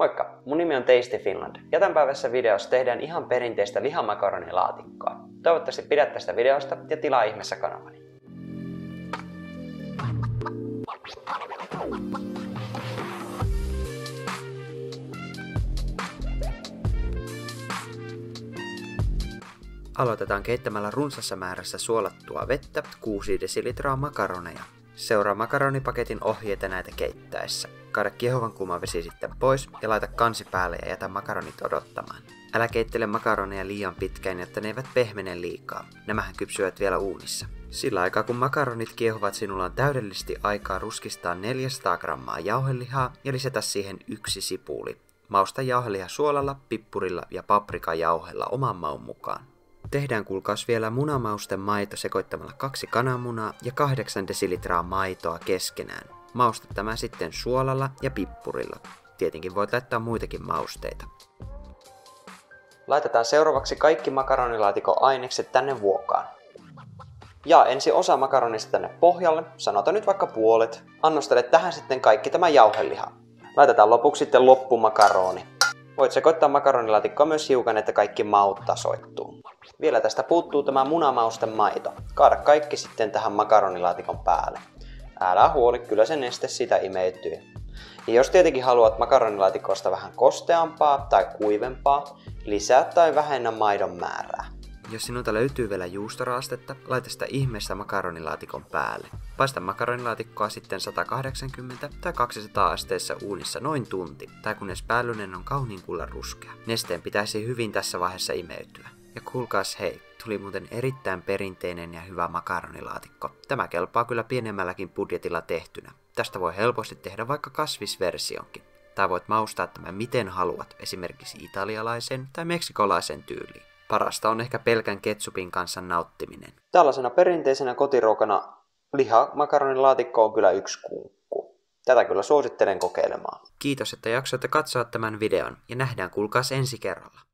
Moikka, mun nimi on Tasty Finland ja tämänpäiväisessä videossa tehdään ihan perinteistä lihamakaronilaatikkoa. Toivottavasti pidät tästä videosta ja tilaa ihmeessä kanavani. Aloitetaan keittämällä runsassa määrässä suolattua vettä 6 desilitraa makaroneja. Seuraa makaronipaketin ohjeita näitä keittäessä. Kaada kiehuvan kuuma vesi sitten pois ja laita kansi päälle ja jätä makaronit odottamaan. Älä keittele makaroneja liian pitkään, jotta ne eivät pehmene liikaa. Nämähän kypsyvät vielä uunissa. Sillä aikaa kun makaronit kiehuvat, sinulla on täydellisesti aikaa ruskistaa 400 grammaa jauhelihaa ja lisätä siihen 1 sipuli. Mausta jauheliha suolalla, pippurilla ja paprikajauhella oman maun mukaan. Tehdään kuulkaas vielä munamausten maito sekoittamalla 2 kananmunaa ja 8 desilitraa maitoa keskenään. Mausta tämä sitten suolalla ja pippurilla. Tietenkin voit laittaa muitakin mausteita. Laitetaan seuraavaksi kaikki makaronilaatikon ainekset tänne vuokaan. Ja ensin osa makaronista tänne pohjalle, sanotaan nyt vaikka puolet. Annostele tähän sitten kaikki tämä jauheliha. Laitetaan lopuksi sitten loppumakaroni. Voit sekoittaa makaronilaatikkoa myös hiukan, että kaikki maut tasoittuu. Vielä tästä puuttuu tämä munamausten maito. Kaada kaikki sitten tähän makaronilaatikon päälle. Älä huoli, kyllä se neste siitä imeytyy. Ja jos tietenkin haluat makaronilaatikkosta vähän kosteampaa tai kuivempaa, lisää tai vähennä maidon määrää. Jos sinulta löytyy vielä juustoraastetta, laita sitä ihmeessä makaronilaatikon päälle. Paista makaronilaatikkoa sitten 180 tai 200 asteessa uunissa noin tunti, tai kunnes päällynen on kauniin kullan ruskea. Nesteen pitäisi hyvin tässä vaiheessa imeytyä. Ja kuulkaas hei, tuli muuten erittäin perinteinen ja hyvä makaronilaatikko. Tämä kelpaa kyllä pienemmälläkin budjetilla tehtynä. Tästä voi helposti tehdä vaikka kasvisversionkin. Tai voit maustaa tämän miten haluat, esimerkiksi italialaisen tai meksikolaisen tyyliin. Parasta on ehkä pelkän ketsupin kanssa nauttiminen. Tällaisena perinteisenä kotiruokana lihamakaronilaatikko on kyllä yksi kunkku. Tätä kyllä suosittelen kokeilemaan. Kiitos, että jaksoitte katsoa tämän videon ja nähdään kuulkaas ensi kerralla.